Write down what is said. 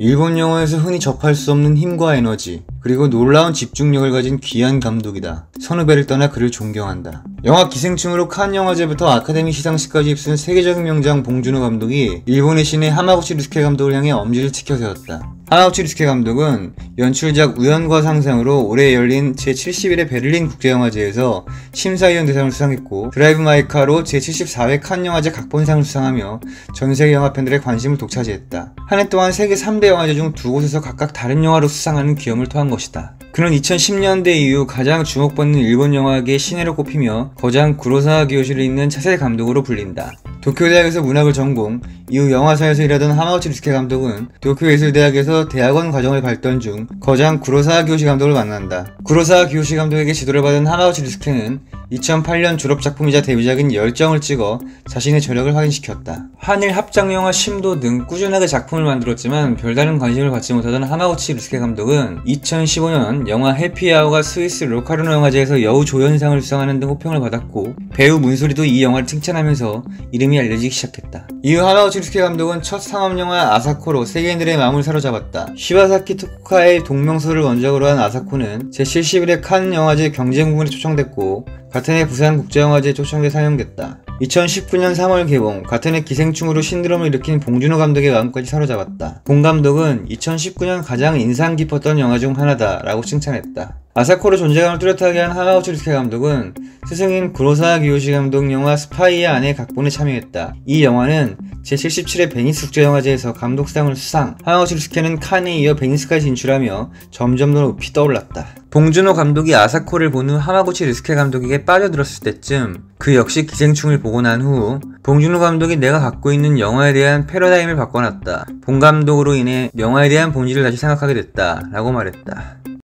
일본 영화에서 흔히 접할 수 없는 힘과 에너지, 그리고 놀라운 집중력을 가진 귀한 감독이다. 선후배를 떠나 그를 존경한다. 영화 기생충으로 칸 영화제부터 아카데미 시상식까지 휩쓴 세계적인 명장 봉준호 감독이 일본의 신의 하마구치 류스케 감독을 향해 엄지를 치켜 세웠다. 하마구치 류스케 감독은 연출작 우연과 상상으로 올해 열린 제71회 베를린 국제영화제에서 심사위원 대상을 수상했고, 드라이브 마이 카로 제74회 칸 영화제 각본상을 수상하며 전세계 영화 팬들의 관심을 독차지했다. 한 해 동안 세계 3대 영화제 중 두 곳에서 각각 다른 영화로 수상하는 기염을 토한 것이다. 그는 2010년대 이후 가장 주목받는 일본 영화계의 신예로 꼽히며 거장 구로사와 기요시를 잇는 차세 감독으로 불린다. 도쿄대학에서 문학을 전공, 이후 영화사에서 일하던 하마구치 류스케 감독은 도쿄예술대학에서 대학원 과정을 밟던 중 거장 구로사와 기요시 감독을 만난다. 구로사와 기요시 감독에게 지도를 받은 하마구치 류스케는 2008년 졸업작품이자 데뷔작인 열정을 찍어 자신의 저력을 확인시켰다. 한일 합작영화 심도 등 꾸준하게 작품을 만들었지만 별다른 관심을 받지 못하던 하마구치 류스케 감독은 2015년 영화 해피아워가 스위스 로카르노 영화제에서 여우조연상을 수상하는 등 호평을 받았고, 배우 문소리도 이 영화를 칭찬하면서 이름이 알려지기 시작했다. 이후 하마구치 류스케 감독은 첫 상업영화 아사코로 세계인들의 마음을 사로잡았다. 시바사키 토쿠카의 동명서를 원작으로 한 아사코는 제71회 칸 영화제 경쟁부문에 초청됐고, 같은 해 부산국제영화제에 초청돼 상영됐다. 2019년 3월 개봉, 같은 해 기생충으로 신드롬을 일으킨 봉준호 감독의 마음까지 사로잡았다. 봉 감독은 2019년 가장 인상 깊었던 영화 중 하나다 라고 칭찬했다. 아사코로 존재감을 뚜렷하게 한 하마구치 류스케 감독은 스승인 구로사와 기요시 감독 영화 스파이의 아내 각본에 참여했다. 이 영화는 제77회 베니스 국제영화제에서 감독상을 수상, 하마구치 류스케는 칸에 이어 베니스까지 진출하며 점점 더 높이 떠올랐다. 봉준호 감독이 아사코를 본 후 하마구치 류스케 감독에게 빠져들었을 때쯤, 그 역시 기생충을 보고 난 후 봉준호 감독이 내가 갖고 있는 영화에 대한 패러다임을 바꿔놨다. 봉 감독으로 인해 영화에 대한 본질을 다시 생각하게 됐다 라고 말했다.